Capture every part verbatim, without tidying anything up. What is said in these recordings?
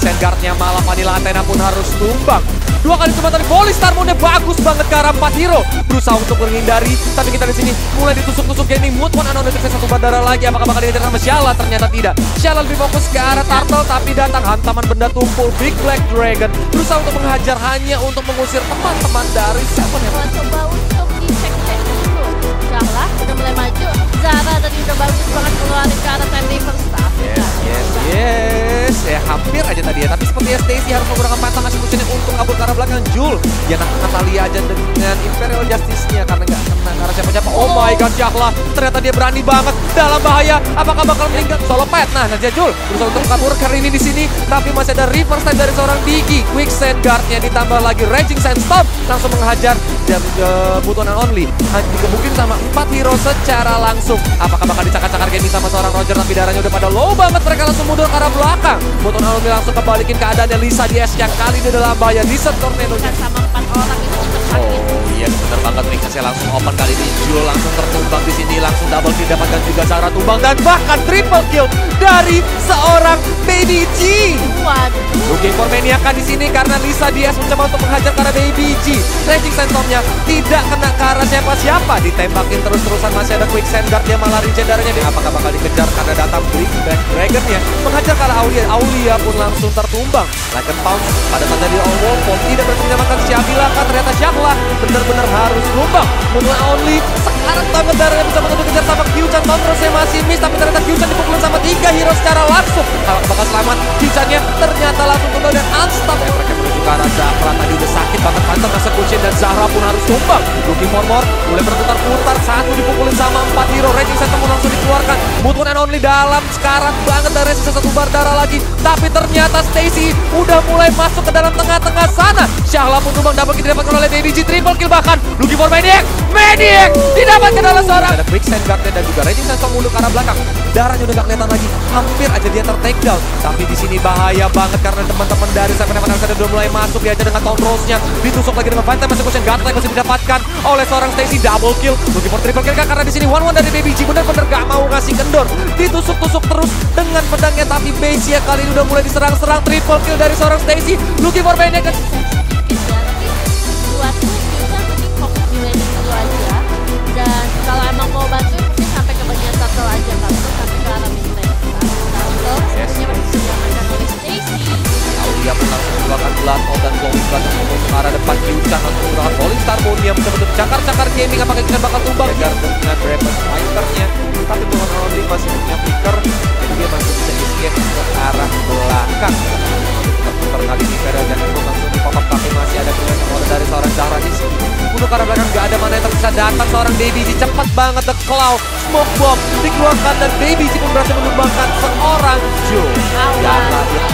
Quicksand guardnya malah Vanilla Athena pun harus tumbang. Dua kali tumbang tadi, volley Star Moon-nya bagus banget ke arah empat hero. Berusaha untuk menghindari, tapi kita di sini mulai ditusuk-tusuk gaming. Mood One Unknown deteksi satu bandara lagi. Apakah bakal dikejar sama Shala? Ternyata tidak. Shala lebih fokus ke arah Turtle, tapi datang hantaman benda tumpul. Big Black Dragon berusaha untuk menghajar hanya untuk mengusir teman-teman dari Seven Heaven. Coba untuk dicek-cek dulu. Shala udah mulai maju. Zara tadi udah bagus banget keluarin ke arah Time River Staff. Yes, yes, yes. Ya hampir aja tadi ya. Tapi sepertinya Stacy harus menggunakan Phantom Execution untuk kabur ke arah belakang Jul. Dia nak Natalia aja dengan Imperial Justice-nya karena nggak kena ke arah siapa-siapa. Oh my god, Shala. Ternyata dia berani banget. Dalam bahaya. Apakah bakal meninggal? Solo pet. Nah, Nadia Jul berusaha untuk kabur kali ini di sini. Tapi masih ada reverse time dari seorang Digi. Quicksand guard-nya ditambah lagi Raging Sandstorm. Langsung menghajar dan uh, butuh only. Hanya dikebukin sama empat hero secara langsung. Apakah bakal dicakar-cakar gaming sama seorang Roger, tapi darahnya udah pada low banget. Mereka langsung mundur ke arah belakang. Butuh only langsung kebalikin keadaannya Lisa di S yang kali ini dalam bahaya. Lisa tornado-nya Sama empat orang itu tetap sakit. oh iya bener banget, ringkasnya langsung open kali ini. Jul langsung tertumbang di sini, langsung double kill dapatkan juga Zara tumbang dan bahkan triple kill dari seorang Baby G. Waduh. Looking for Maniaca di sini karena Lisa Diaz mencoba untuk menghajar ke arah Baby G. Raging Sandstorm-nya tidak kena ke arah siapa-siapa, ditembakin terus-terusan. Masih ada Quicksand guard, dia malah regen darahnya. Dia apakah bakal dikejar karena datang Big Black Dragon-nya menghajar ke arah Aulia. Aulia pun langsung tertumbang. Like a pounce pada saat tadi All Wolf tidak berhasil menyelamatkan Shabila kan. Ternyata Shahla benar-benar harus tumbang. Mulai only sekarang banget darahnya bisa untuk dikejar sama Kyuchan. Controlnya masih miss, tapi ternyata Kyuchan dipukulin sama tiga hero secara langsung. Kalau bakal selamat, Kyuchan-nya ternyata langsung tumbang dan unstoppable. Mereka menuju ke arah Zahra, tadi udah sakit banget Phantom Execution dan Zahra pun harus tumbang. Looking for more, mulai berputar-putar, satu dipukulin sama empat hero. Raging Sandstorm langsung dikeluarkan. Mood One and Only dalam sekarat banget, dari sisa satu bar darah lagi. Tapi ternyata Stacy udah mulai masuk ke dalam tengah-tengah sana. Shahla pun tumbang, double kill didapatkan oleh Baby G, triple kill bahkan. Looking for Maniac, Maniac didapatkan oleh seorang. Ada Quicksand guard dan juga Raging Sandstorm mundur ke arah belakang. Darahnya udah gak kelihatan lagi, hampir aja dia ter-take down. Tapi di sini bahaya banget karena teman-teman dari Seven Heaven udah mulai masuk. Dia aja dengan Tom Rose-nya ditusuk lagi dengan Phantom Execution. Godlike masih didapatkan oleh seorang Stacy, double kill. Looking for triple kill karena di sini one one dari Baby G bener-bener gak mau ngasih kendor. Ditusuk-tusuk terus dengan pedangnya, tapi base-nya kali ini udah mulai diserang-serang. Triple kill dari seorang Stacy. Looking for Maniac. Sedikit ya, tapi buat tuh kita mending fokus di landing dulu aja. Dan kalau emang mau bantu mungkin sampai ke bagian turtle aja, kalau sampai ke arah mid lane. Turtle sebenarnya masih bisa diamankan oleh Stacy. Aulia pun langsung menggunakan Blood Out dan Glowing Blood untuk ke arah depan. Kyuchan langsung menggunakan Falling Star Moon yang mencoba untuk cakar-cakar gaming. Apakah Kyuchan bakal tumbang? Garden dengan Brabus Fighter-nya, tapi Bukan Only masih punya flicker, jadi dia masih bisa escape ke arah belakang. Putar kali ini Vera dan pun langsung dipotong, tapi masih ada pilihan yang order dari seorang Zahra di sini. Bunuh ke arah belakang, gak ada mana yang tersisa. Datang seorang Baby G, cepat banget The Cloud Smoke Bomb dikeluarkan dan Baby G pun berhasil menumbangkan seorang Joe. Awas.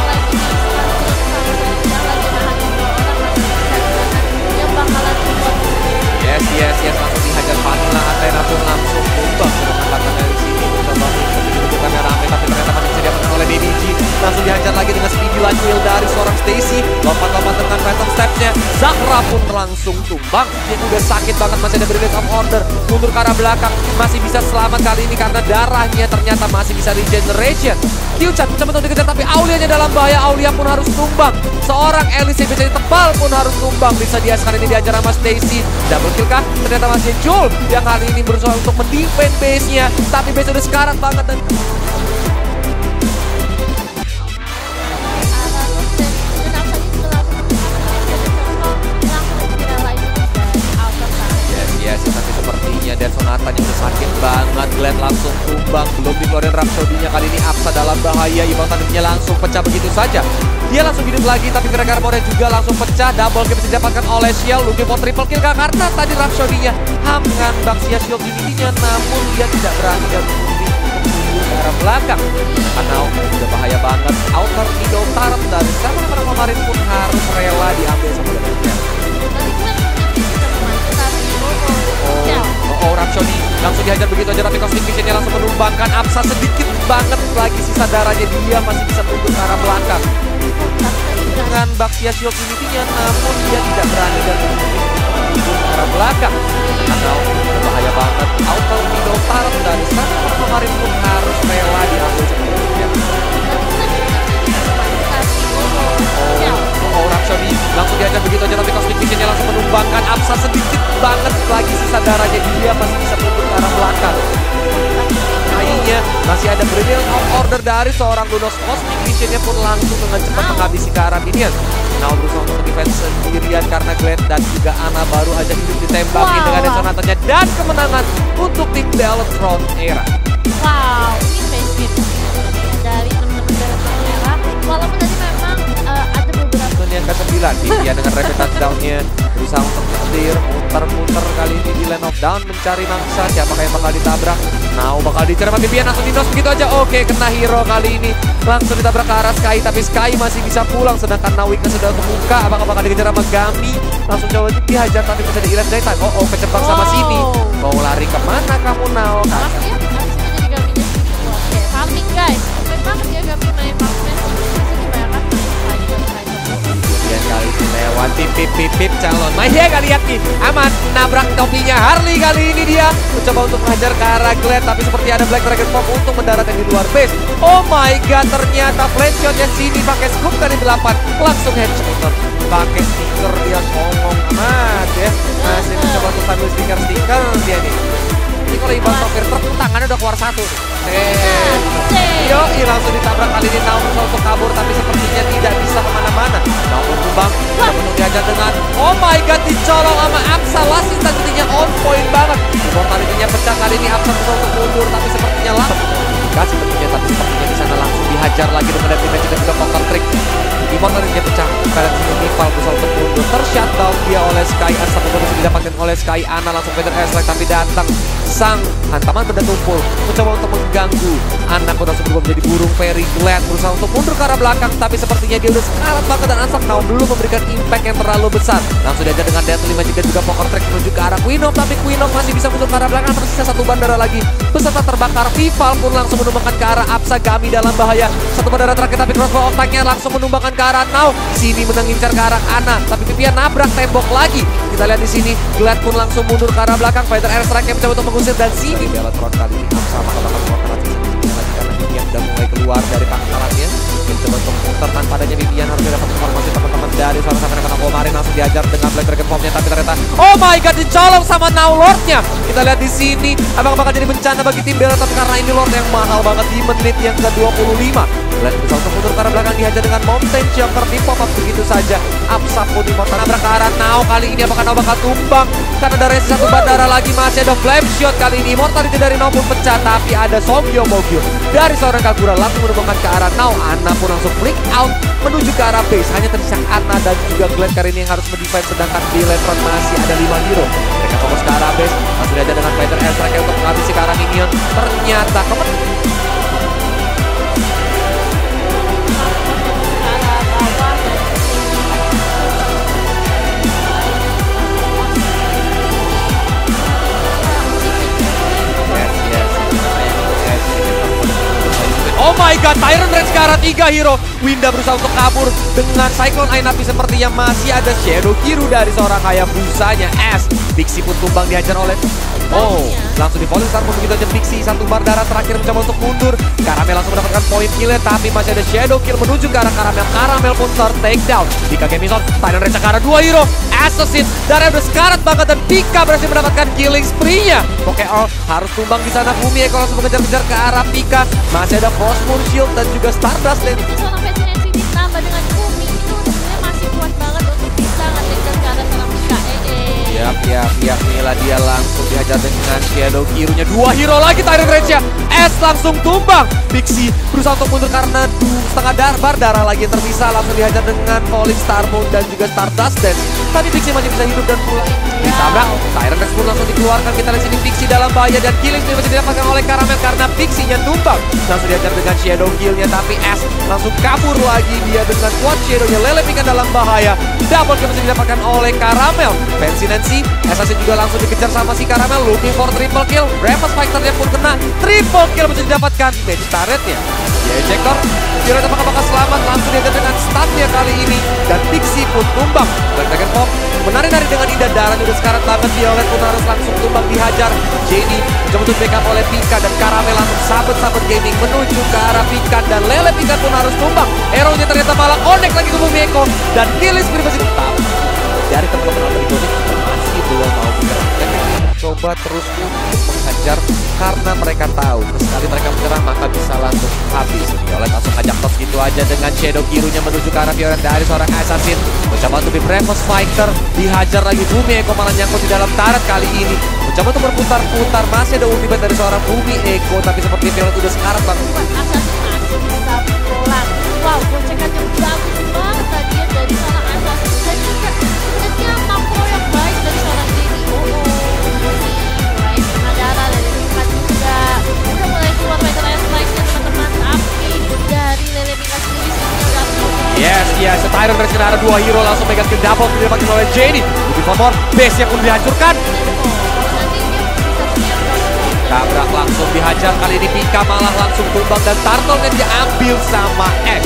Yes, yes, yes, langsung dihajar Vanilla Athena pun langsung tumbang. Sedangkan dari sini mencoba untuk menunjukkannya rame, tapi ternyata masih bisa diamankan oleh Baby G. Langsung dihajar lagi dengan Speedy Light Wheel dari seorang Stacy. Lompat-lompat dengan Phantom Steps-nya. Zahra pun langsung tumbang. Dia udah sakit banget, masih ada Brilliance of Order. Mundur ke arah belakang, masih bisa selamat kali ini karena darahnya ternyata masih bisa regeneration. Kyuchan mencoba untuk dikejar, tapi Aulia-nya dalam bahaya. Aulia pun harus tumbang. Seorang Alice yang biasanya tebal pun harus tumbang. Lisa Diaz kali ini diajar sama Stacy. Double kill kah? Ternyata masih Jul yang kali ini berusaha untuk mendefend base-nya. Tapi base udah sekarat banget dan yes, tapi sepertinya dan Sonata yang sakit banget. Glad langsung tumbang, belum dikeluarin Rhapsody-nya kali ini. Apsa dalam bahaya, Imbang tandemnya langsung pecah begitu saja. Dia langsung hidup lagi, tapi Vera Garmore juga langsung pecah. Double kill bisa didapatkan oleh Shield. Looking for triple kill karena tadi Rhapsody-nya hamkan Baxia Shield Unity-nya, namun dia tidak berani dan memilih untuk mundur ke arah belakang. Karena udah bahaya banget. Outer Middle Turret dari Seven Heaven kemarin pun harus rela diambil sama Daniel. Oh, oh, Rhapsody langsung dihajar begitu aja, tapi Cosmic Vision-nya langsung menumbangkan Apsa. Sedikit banget lagi sisa darahnya, dia masih bisa mundur ke arah belakang dengan Baxia Shield Unity-nya, namun dia tidak berani dan memilih mundur ke arah belakang karena berbahaya banget. Outer Middle Turret dari Seven kemarin pun harus rela diambil sama Daniel. Oh, Rhapsody langsung diajar begitu aja, tapi Cosmic Vision-nya langsung menumbangkan Apsa sedikit banget lagi sisa darahnya, dia masih bisa mundur ke arah belakang. Kayaknya masih ada Brilliant of Order dari seorang Lunos. Cosmic Vision-nya pun langsung dengan cepat menghabisi ke arah minion. Now berusaha untuk defense sendirian karena Glenn dan juga Ana baru aja hidup ditembakin wow, dengan wow. Sonatanya, dan kemenangan untuk tim Deltron Era. Wow, ini face game dari teman-teman Deltron Era. Walaupun tadi memang uh, ada beberapa yang ke sembilan, dia dengan rapid touchdown-nya berusaha untuk ngetir, muter-muter kali ini di lane of down mencari mangsa. Siapakah yang bakal ditabrak? Now bakal dicerah sama Vivian, langsung dinos begitu aja. Oke, kena hero kali ini. Langsung ditabrak ke arah Sky, tapi Sky masih bisa pulang. Sedangkan Nawika sudah kebuka. Apakah bakal dikejar sama Gami? Langsung coba dihajar, tapi bisa di Ilan Daytime. Oh, oh, kecebak sama wow. sini. Mau lari kemana kamu, Nao? Maaf ya, abis itu jadi Gaminya sini. Oke, farming guys. Keren banget ya Gami main marksman. Bisa dibayangkan main Vivian kali ini lewat pip pip pip pip calon. Maya kali ya nih, aman. Nabrak topinya Harley kali ini dia. Mencoba untuk menghajar ke arah Glenn, tapi seperti ada Black Dragon Pop untuk mendarat yang di luar base. Oh my god, ternyata flash shotnya sini pakai scoop kali delapan. Langsung headshot. Pakai stiker dia songong amat ya. Masih mencoba untuk sambil stiker-stiker dia nih. Ini kalau Ivan sopir truk tangannya udah keluar satu. Eh, yo, langsung ditabrak kali ini. Naum untuk kabur, tapi sepertinya tidak bisa kemana-mana. Naum tumbang, sudah penuh diajar dengan oh my god, dicolong sama Apsa. Last instansinya on point banget. Immortality-nya pecah kali ini. Apsa berusaha untuk mundur, tapi sepertinya langsung dikasih tentunya, tapi sepertinya di sana langsung dihajar lagi dengan damage dan juga counter trick. Immortality-nya pecah. Kalian ini Nival berusaha untuk mundur, tershutdown dia oleh Sky. Asa pun bisa didapatkan oleh Sky. Ana langsung Peter Airstrike, tapi datang sang hantaman benda tumpul mencoba untuk mengganggu. Anak udah sebelum menjadi burung. Very glad berusaha untuk mundur ke arah belakang, tapi sepertinya dia udah sekarat banget dan Ansak Now belum memberikan impact yang terlalu besar. Langsung diajar dengan Deadly Magic dan juga Poker Track menuju ke arah Queen of, tapi Queen of masih bisa mundur ke arah belakang. Tersisa satu bandara lagi beserta terbakar. Vival pun langsung menumbangkan ke arah Apsa. Gami dalam bahaya. Satu bandara terakhir, tapi crossbow otaknya langsung menumbangkan ke arah Now. Sini mengincar ke arah Ana, tapi Vivian nabrak tembok lagi. Kita lihat di sini Glad pun langsung mundur ke arah belakang. Fighter Airstrike yang mencoba untuk mengusir, dan sini Deltron kali ini Apsa maka bakal keluar karena Vivian udah mulai keluar dari pangkalannya. Mencoba untuk muter tanpa adanya Vivian. Harusnya dapat informasi teman-teman dari suara sampai dengan kemarin. Langsung diajar dengan Black Dragon Formnya, tapi ternyata oh my god, dicolong sama Now Lordnya. Kita lihat di sini apakah bakal jadi bencana bagi tim Deltron karena ini Lord yang mahal banget di menit yang ke dua puluh lima. Glad berusaha untuk mundur ke arah belakang, dihajar dengan Mountain Shocker di pop up begitu saja. Apsa pun dimotong nabrak ke arah Now. Kali ini apakah Now bakal tumbang karena ada resi satu bandara lagi. Masih ada flame shot kali ini. Mortality dari Now pun pecah, tapi ada Songyo Mogyo dari seorang Kagura langsung menumbangkan ke arah Now. Ana pun langsung flick out menuju ke arah base. Hanya tersisa Ana dan juga Glad kali ini yang harus mendefense, sedangkan di Deltron masih ada lima hero. Mereka fokus ke arah base. Langsung diajar dengan Fighter Airstrike untuk menghabisi ke arah minion. Ternyata kemen oh my god, Tyrant Rage ke arah tiga hero. Winda berusaha untuk kabur dengan Cyclone Eye, tapi sepertinya masih ada Shadow Kiru dari seorang Hayabusanya. S Pixie pun tumbang dihajar oleh oh, langsung di Falling Star pun begitu aja. Pixie satu bar darah terakhir mencoba untuk mundur. Karamel langsung mendapatkan poin killnya, tapi masih ada Shadow Kill menuju ke arah Karamel. Karamel pun ter take down di Kagemison. Tyrant Rage ke arah dua hero. Assassin darah udah sekarat banget, dan Pika berhasil mendapatkan killing spree-nya. Oke, All harus tumbang di sana. Bumi Eko langsung mengejar-kejar ke arah Pika. Masih ada Frostmourne Shield dan juga Stardust Lane. Seorang Fascination ditambah dengan Bumi itu sebenarnya masih kuat banget untuk bisa nge-take ke arah seorang Pika. Eh, Yap, yap, yap. Inilah dia langsung dihajar dengan Shadow Kirunya. Dua hero lagi Tyrant Rage-nya. S langsung tumbang. Pixie berusaha untuk mundur karena dua setengah darbar darah lagi yang tersisa. Langsung dihajar dengan Falling Star Moon dan juga Stardust Dance. Tapi Pixie masih bisa hidup dan pulang. Ditabrak. Tyrant Rage pun langsung dikeluarkan. Kita lihat sini Pixie dalam bahaya, dan killing spree masih didapatkan oleh Karamel karena Pixie-nya tumbang. Langsung dihajar dengan Shadow Kill-nya, tapi S langsung kabur lagi dia dengan quad Shadow-nya. Lele Pika dalam bahaya. Double kill masih didapatkan oleh Karamel. Fancy Nancy, Assassin juga langsung dikejar sama si Karamel. Looking for triple kill. Breakfast Fighter-nya pun kena. Triple kill masih didapatkan. Magic turret-nya. Ejector, Spirit apakah bakal selamat? Langsung dihajar dengan stun-nya kali ini. Dan Pixie pun tumbang. Black Dragon Pop menari-nari dengan indah. Darahnya udah sekarat banget. Violet pun harus langsung tumbang dihajar. Jenny mencoba untuk backup oleh Pika dan Karamel langsung sabet-sabet gaming menuju ke arah Pika dan Lele. Pika pun harus tumbang. Arrow-nya ternyata malah connect lagi ke Bumi Eko dan Nilis masih tetap dari teman-teman Alter Ego masih belum mau menyerang. Coba terus untuk menghajar karena mereka tahu sekali mereka menyerang maka bisa langsung habis. Violet langsung ajak tos gitu aja dengan Shadow Kirunya menuju ke arah Violet dari seorang assassin. Mencoba untuk di Bravos Fighter, dihajar lagi Bumi Eko malah nyangkut di dalam turret kali ini. Mencoba untuk berputar-putar, masih ada ultimate dari seorang Bumi Eko tapi seperti Violet udah sekarat banget. Assassin masih bisa pulang. Wow, gocekannya bagus banget tadi ya dari seorang Assassin dan juga sebenarnya makro yang baik dari seorang Jenny. Oh, oh. Mulai pengadara Lele Pika juga udah mulai keluar fighter strike-nya teman-teman, tapi dari Lele Pika sendiri sebenarnya udah Yes, yes, Tyron dari sini ada dua hero langsung megang kill double didapatin oleh Jenny. Lebih favor, base-nya pun dihancurkan. Tabrak langsung dihajar kali ini Pika malah langsung tumbang dan Turtle-nya diambil sama X.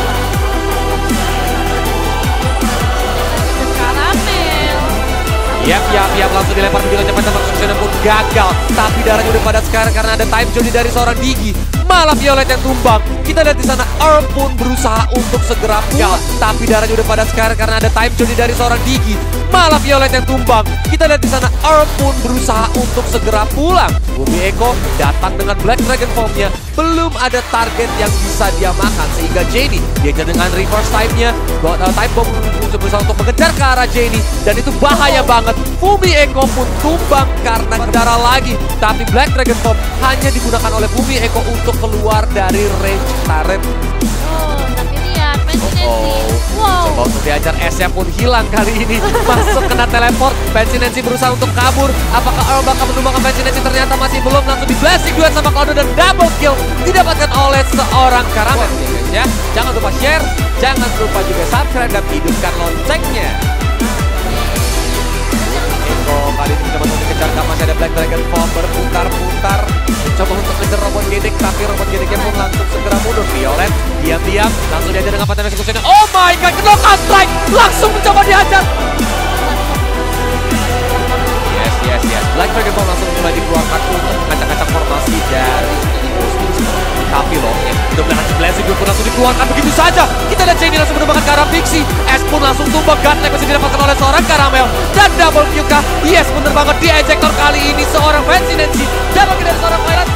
Yap, yap, yap, langsung dilempar begitu cepat dan Suksena pun gagal. Tapi darahnya udah padat sekarang karena ada time Johnny dari seorang Digi. Malah Violet yang tumbang. Kita lihat di sana Earl pun berusaha untuk segera pulang. Tapi darahnya udah padat sekarang karena ada time Johnny dari seorang Digi. Malah Violet yang tumbang. Kita lihat di sana Earl pun berusaha untuk segera pulang. Bumi Eko datang dengan Black Dragon Form-nya. Belum ada target yang bisa dia makan sehingga Jenny dia dengan reverse time-nya. Time Bomb berusaha untuk mengejar ke arah Jenny dan itu bahaya banget. Bumi Eko pun tumbang karena darah lagi. Tapi Black Dragon Form hanya digunakan oleh Bumi Eko untuk keluar dari range turret. Oh, tapi lihat Fancy Oh, Nancy. Wow. coba untuk diajar, S-nya pun hilang kali ini. Masuk kena teleport. Fancy Nancy berusaha untuk kabur. Apakah Earl bakal menumbangkan Fancy Nancy? Ternyata masih belum. Langsung di blessing duet sama Cloud dan double kill didapatkan oleh seorang Karamel. Ya, jangan lupa share, jangan lupa juga subscribe dan hidupkan loncengnya. Eko kali ini mencoba untuk dikejar, masih ada Black Dragon Form berputar-putar mencoba untuk kejar robot gedek, tapi robot gedeknya pun langsung segera mundur. Violet diam-diam langsung diajar dengan pattern eksekusinya. Oh my god, knockout strike langsung mencoba dihajar. Yes, yes, yes. Black Dragon Form langsung mulai dikeluarkan untuk mengacak-acak formasi dari tapi loh, ya, udah berhasil blessing pun langsung dikeluarkan begitu saja. Kita lihat Jenny langsung menemukan ke arah Pixie. S pun langsung tumbang, Godlike masih didapatkan oleh seorang Karamel. Dan double kill kah? Yes, bener banget di ejector kali ini seorang Fancy Nancy. Dapat dari seorang Violet.